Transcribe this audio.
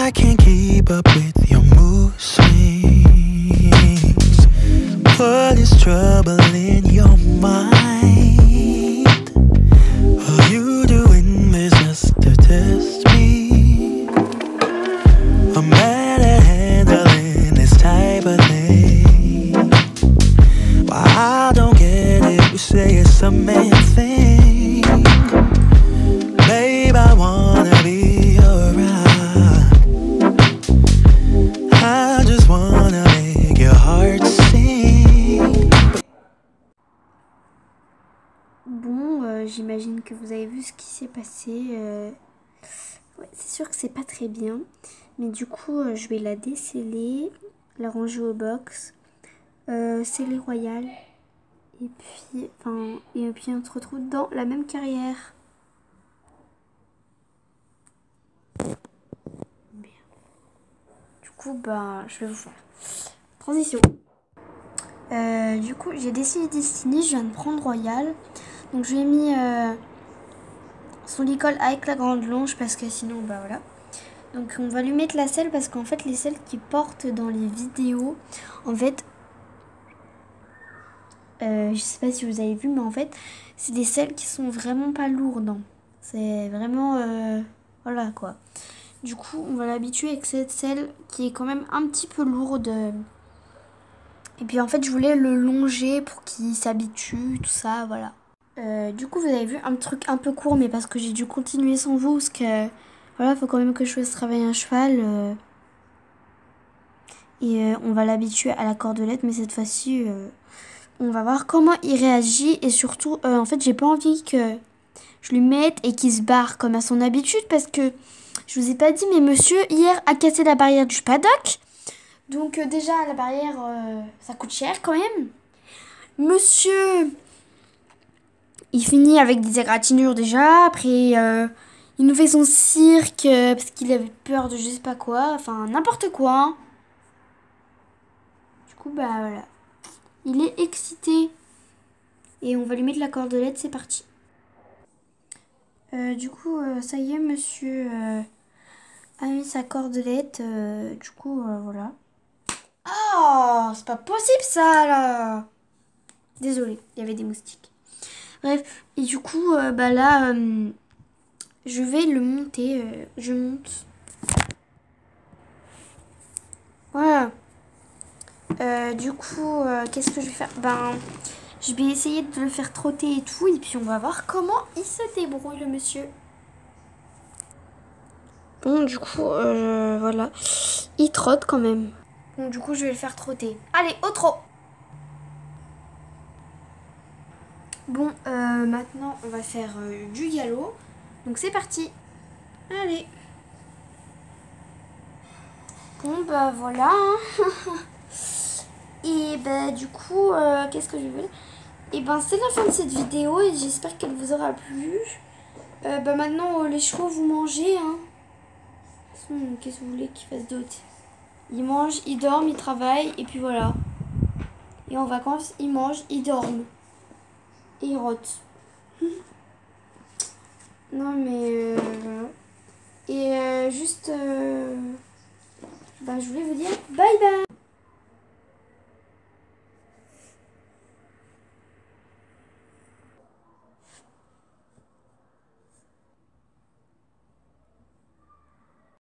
I can't keep up with your mood swings. What is troubling your mind? Are you doing this just to test me? I'm bad at handling this type of thing. Well, I don't get it, you say it's a man thing. Babe, I wanna be around. I just wanna make your heart sing. Bon, j'imagine que vous avez vu ce qui s'est passé. Ouais, c'est sûr que c'est pas très bien. Mais du coup, je vais la déceler, la ranger au box, sceller royal. Et puis on se retrouve dans la même carrière. Du coup, je vais vous faire transition. Du coup, j'ai décidé Destiny, je viens de prendre Royal. Donc je lui ai mis son licol avec la grande longe parce que sinon, voilà. Donc on va lui mettre la selle parce qu'en fait, les selles qu'il porte dans les vidéos, en fait, je sais pas si vous avez vu, mais en fait, c'est des selles qui sont vraiment pas lourdes. Hein. C'est vraiment, voilà quoi. Du coup, on va l'habituer avec cette selle qui est quand même un petit peu lourde. Et puis en fait, je voulais le longer pour qu'il s'habitue, tout ça, voilà. Du coup, vous avez vu un truc un peu court, mais parce que j'ai dû continuer sans vous, parce que voilà, faut quand même que je fasse travailler un cheval. On va l'habituer à la cordelette, mais cette fois-ci, on va voir comment il réagit. Et surtout, en fait, j'ai pas envie que je lui mette et qu'il se barre comme à son habitude, parce que je vous ai pas dit, mais monsieur, hier, a cassé la barrière du paddock. Donc déjà, la barrière, ça coûte cher quand même. Monsieur, il finit avec des égratignures déjà. Après, il nous fait son cirque parce qu'il avait peur de je sais pas quoi. Enfin, n'importe quoi. Hein. Du coup, voilà. Il est excité. Et on va lui mettre la cordelette, c'est parti. Du coup, ça y est, monsieur a mis sa cordelette. Du coup, voilà. Oh, c'est pas possible ça, là. Désolée, il y avait des moustiques. Bref, et du coup, là, je vais le monter. Je monte. Voilà. Du coup, qu'est-ce que je vais faire? Je vais essayer de le faire trotter et tout. Et puis, on va voir comment il se débrouille, le monsieur. Bon, du coup, voilà. Il trotte quand même. Bon, du coup, je vais le faire trotter. Allez, au trot! Bon, maintenant, on va faire du galop. Donc, c'est parti. Allez. Bon, voilà. Et du coup, qu'est-ce que je veux dire? Et c'est la fin de cette vidéo et j'espère qu'elle vous aura plu. Maintenant, les chevaux, vous mangez, hein. Qu'est-ce que vous voulez qu'ils fassent d'autre? Ils mangent, ils dorment, ils travaillent, et puis voilà. Et en vacances, ils mangent, ils dorment. Et ils rotent. Non, mais... Et juste... je voulais vous dire bye bye.